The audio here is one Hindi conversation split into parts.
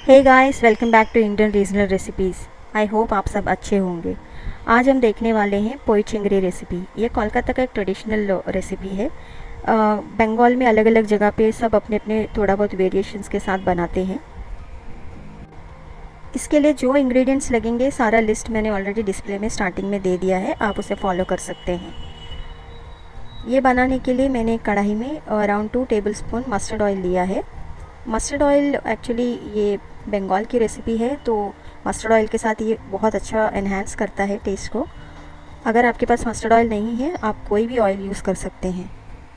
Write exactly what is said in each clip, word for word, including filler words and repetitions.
Hey guys, welcome back to Indian regional recipes. I hope आप सब अच्छे होंगे। आज हम देखने वाले हैं पोई चिंगरी रेसिपी। ये कोलकाता का एक ट्रेडिशनल रेसिपी है। बंगाल में अलग अलग जगह पे सब अपने अपने थोड़ा बहुत वेरिएशंस के साथ बनाते हैं। इसके लिए जो इंग्रेडिएंट्स लगेंगे सारा लिस्ट मैंने ऑलरेडी डिस्प्ले में स्टार्टिंग में दे दिया है, आप उसे फॉलो कर सकते हैं। ये बनाने के लिए मैंने कढ़ाई में around two tablespoon mustard oil लिया है। मस्टर्ड ऑयल एक्चुअली ये बंगाल की रेसिपी है, तो मस्टर्ड ऑयल के साथ ये बहुत अच्छा एनहांस करता है टेस्ट को। अगर आपके पास मस्टर्ड ऑयल नहीं है, आप कोई भी ऑयल यूज़ कर सकते हैं।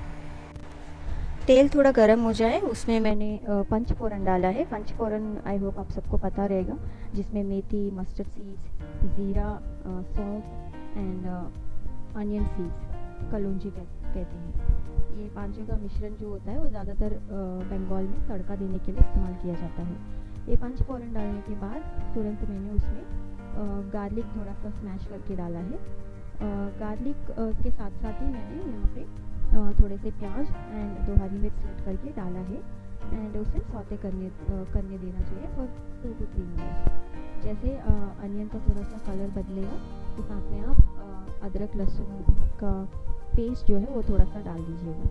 तेल थोड़ा गर्म हो जाए, उसमें मैंने पंच फोरन डाला है। पंच फोरन आई होप आप सबको पता रहेगा, जिसमें मेथी, मस्टर्ड सीड्स, ज़ीरा, सौंफ एंड अनियन सीड्स, कलौंजी कहते हैं। ये पांचों का मिश्रण जो होता है वो ज़्यादातर बंगाल में तड़का देने के लिए इस्तेमाल किया जाता है। ये पंच फोरन डालने के बाद तुरंत मैंने उसमें गार्लिक थोड़ा सा स्मैश करके डाला है। गार्लिक के साथ साथ ही मैंने यहाँ पे थोड़े से प्याज एंड दो हरी मिर्च सेट करके डाला है एंड उसे सौते करने करने देना चाहिए for two two three minutes. जैसे अनियन का थोड़ा सा कलर बदलेगा तो साथ में आप अदरक लहसुन का पेस्ट जो है वो थोड़ा सा डाल दीजिएगा।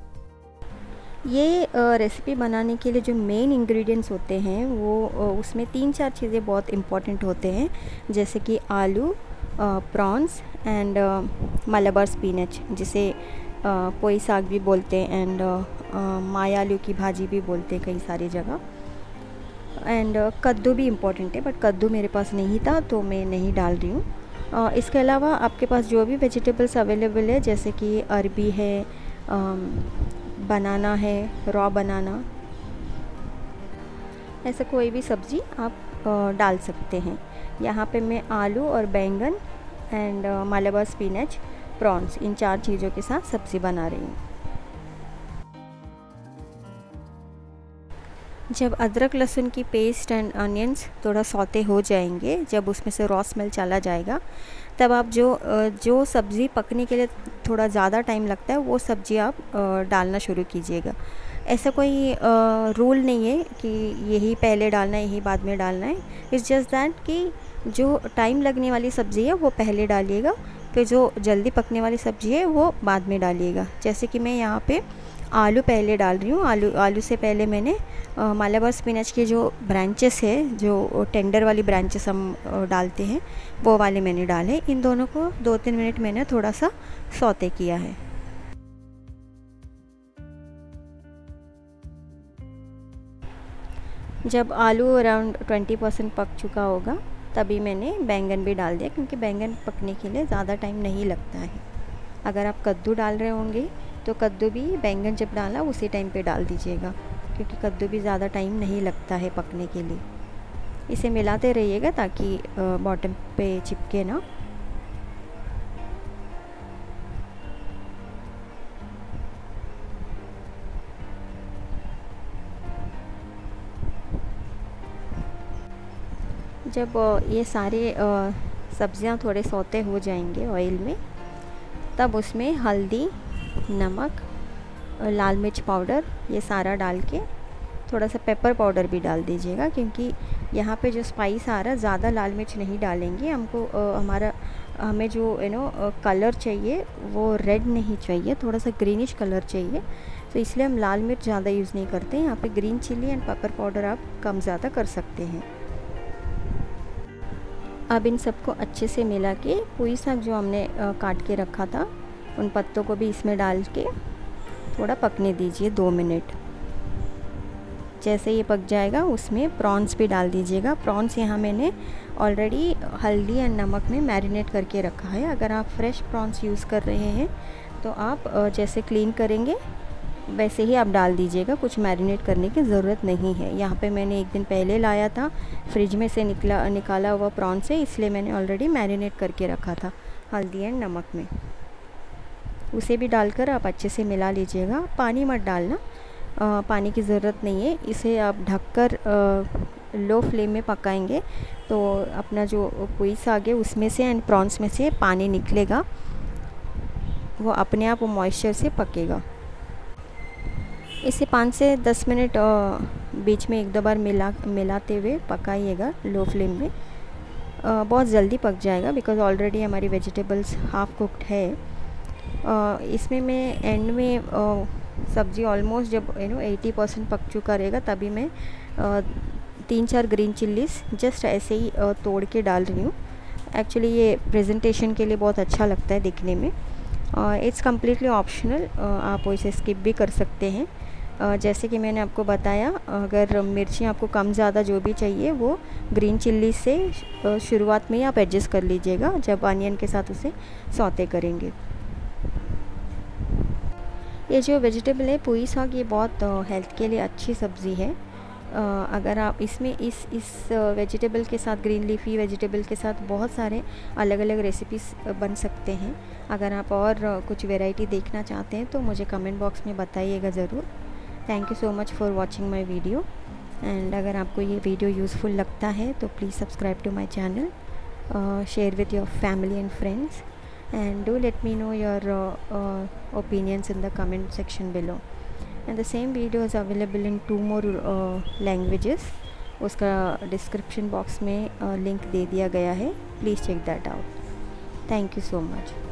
ये रेसिपी बनाने के लिए जो मेन इंग्रेडिएंट्स होते हैं वो उसमें तीन चार चीज़ें बहुत इम्पॉर्टेंट होते हैं, जैसे कि आलू, प्रॉन्स एंड मलाबार स्पिनच, जिसे पोई साग भी बोलते हैं एंड माया आलू की भाजी भी बोलते हैं कई सारी जगह। एंड कद्दू भी इम्पॉर्टेंट है, बट कद्दू मेरे पास नहीं था तो मैं नहीं डाल रही हूँ। Uh, इसके अलावा आपके पास जो भी वेजिटेबल्स अवेलेबल है, जैसे कि अरबी है, बनाना है, रॉ बनाना, ऐसा कोई भी सब्ज़ी आप uh, डाल सकते हैं। यहाँ पे मैं आलू और बैंगन एंड मलाबार स्पिनच, प्रॉन्स, इन चार चीज़ों के साथ सब्ज़ी बना रही हूँ। जब अदरक लहसुन की पेस्ट एंड अनियंस थोड़ा सौते हो जाएंगे, जब उसमें से रॉ स्मेल चला जाएगा, तब आप जो जो सब्ज़ी पकने के लिए थोड़ा ज़्यादा टाइम लगता है वो सब्ज़ी आप डालना शुरू कीजिएगा। ऐसा कोई रूल नहीं है कि यही पहले डालना है यही बाद में डालना है। इट्स जस्ट दैट कि जो टाइम लगने वाली सब्ज़ी है वो पहले डालिएगा, फिर जो जल्दी पकने वाली सब्ज़ी है वो बाद में डालिएगा। जैसे कि मैं यहाँ पे आलू पहले डाल रही हूँ। आलू आलू से पहले मैंने मलाबार स्पिनच के जो ब्रांचेस है, जो टेंडर वाली ब्रांचेस हम डालते हैं, वो वाले मैंने डाले। इन दोनों को दो तीन मिनट मैंने थोड़ा सा सौते किया है। जब आलू अराउंड ट्वेंटी परसेंट पक चुका होगा, तभी मैंने बैंगन भी डाल दिया, क्योंकि बैंगन पकने के लिए ज़्यादा टाइम नहीं लगता है। अगर आप कद्दू डाल रहे होंगे तो कद्दू भी बैंगन जब डाला उसी टाइम पे डाल दीजिएगा, क्योंकि कद्दू भी ज़्यादा टाइम नहीं लगता है पकने के लिए। इसे मिलाते रहिएगा ताकि बॉटम पे चिपके ना। जब ये सारे सब्जियां थोड़े सौते हो जाएंगे ऑयल में, तब उसमें हल्दी, नमक और लाल मिर्च पाउडर ये सारा डाल के थोड़ा सा पेपर पाउडर भी डाल दीजिएगा, क्योंकि यहाँ पे जो स्पाइस आ रहा है ज़्यादा लाल मिर्च नहीं डालेंगे। हमको आ, हमारा हमें जो यू नो कलर चाहिए वो रेड नहीं चाहिए, थोड़ा सा ग्रीनिश कलर चाहिए, तो इसलिए हम लाल मिर्च ज़्यादा यूज़ नहीं करते हैं। यहाँ पे green chilli and pepper powder आप कम ज़्यादा कर सकते हैं। अब इन सबको अच्छे से मिला के पोई साग जो हमने आ, काट के रखा था, उन पत्तों को भी इसमें डाल के थोड़ा पकने दीजिए दो मिनट। जैसे ये पक जाएगा उसमें प्रॉन्स भी डाल दीजिएगा। प्रॉन्स यहाँ मैंने ऑलरेडी हल्दी एंड नमक में मैरिनेट करके रखा है। अगर आप फ्रेश प्रॉन्स यूज़ कर रहे हैं तो आप जैसे क्लीन करेंगे वैसे ही आप डाल दीजिएगा, कुछ मैरिनेट करने की ज़रूरत नहीं है। यहाँ पे मैंने एक दिन पहले लाया था फ्रिज में से निकला निकाला हुआ प्रॉन्स है, इसलिए मैंने ऑलरेडी मैरिनेट करके रखा था हल्दी एंड नमक में। उसे भी डालकर आप अच्छे से मिला लीजिएगा। पानी मत डालना, आ, पानी की ज़रूरत नहीं है। इसे आप ढककर लो फ्लेम में पकाएंगे तो अपना जो पोई साग है उसमें से एंड प्रॉन्स में से पानी निकलेगा, वो अपने आप वो मॉइस्चर से पकेगा। इसे पाँच से दस मिनट बीच में एक दो बार मिला मिलाते हुए पकाइएगा लो फ्लेम में। आ, बहुत जल्दी पक जाएगा बिकॉज़ ऑलरेडी हमारी वेजिटेबल्स हाफ़ कुक्ड है। आ, इसमें मैं एंड में आ, सब्ज़ी ऑलमोस्ट जब यू नो एटी परसेंट पक चुका रहेगा तभी मैं आ, तीन चार ग्रीन चिल्लीस जस्ट ऐसे ही आ, तोड़ के डाल रही हूँ। एक्चुअली ये प्रेजेंटेशन के लिए बहुत अच्छा लगता है दिखने में। इट्स कम्प्लीटली ऑप्शनल, आप इसे स्किप भी कर सकते हैं। uh, जैसे कि मैंने आपको बताया, अगर मिर्ची आपको कम ज़्यादा जो भी चाहिए वो ग्रीन चिल्ली से uh, शुरुआत में ही आप एडजस्ट कर लीजिएगा जब अनियन के साथ उसे सौते करेंगे। ये जो वेजिटेबल है पुई साग, ये बहुत हेल्थ uh, के लिए अच्छी सब्ज़ी है। Uh, अगर आप इसमें इस इस वेजिटेबल uh, के साथ, ग्रीन लीफी वेजिटेबल के साथ बहुत सारे अलग अलग रेसिपीज़ uh, बन सकते हैं। अगर आप और uh, कुछ वैरायटी देखना चाहते हैं तो मुझे कमेंट बॉक्स में बताइएगा ज़रूर। Thank you so much for watching my video. And अगर आपको ये वीडियो यूज़फुल लगता है तो please subscribe to my channel, share with your family and friends, and do let me know your opinions in the comment section below. And the same video is available in two more uh, languages. उसका डिस्क्रिप्शन बॉक्स में लिंक uh, दे दिया गया है, please check that out. Thank you so much.